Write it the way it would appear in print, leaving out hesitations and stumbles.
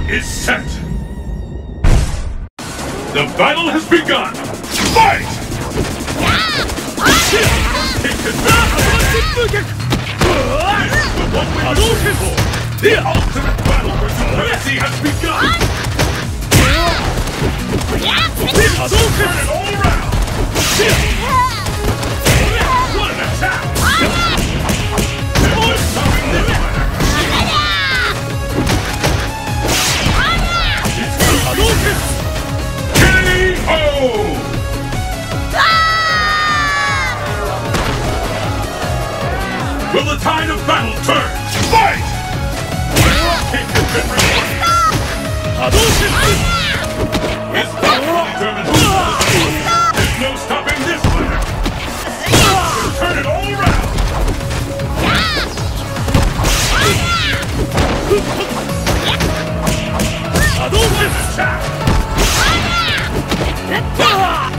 is set. The battle has begun. Fight! Take advantage. The one way to the ultimate battle for supremacy has begun. Turn it all around. What an attack! There's stopping this winner. K.O. Will the tide of battle turn? Fight! Kick has been released. His power determines who will. There's no stopping this winner. Turn it all around. This attack.